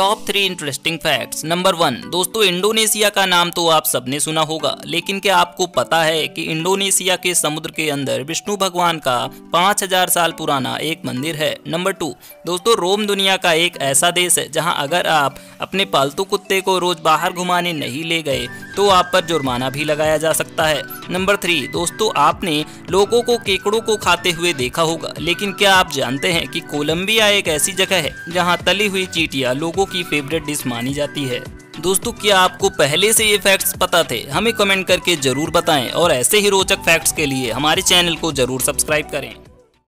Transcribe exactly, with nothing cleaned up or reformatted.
Top three interesting facts. Number one, दोस्तों Indonesia का नाम तो आप सबने सुना होगा, लेकिन क्या आपको पता है कि इंडोनेशिया के समुद्र के अंदर विष्णु भगवान का पाँच हज़ार साल पुराना एक मंदिर है। नंबर टू, दोस्तों रोम दुनिया का एक ऐसा देश है जहां अगर आप अपने पालतू कुत्ते को रोज बाहर घुमाने नहीं ले गए तो आप पर जुर्माना भी लगाया जा सकता है। नंबर थ्री, दोस्तों आपने लोगों को केकड़ों को खाते हुए देखा होगा, लेकिन क्या आप जानते हैं कि कोलंबिया एक ऐसी जगह है जहां तली हुई चींटियां लोगों की फेवरेट डिश मानी जाती है। दोस्तों क्या आपको पहले से ये फैक्ट्स पता थे? हमें कमेंट करके जरूर बताएं और ऐसे ही रोचक फैक्ट्स के लिए हमारे चैनल को जरूर सब्सक्राइब करें।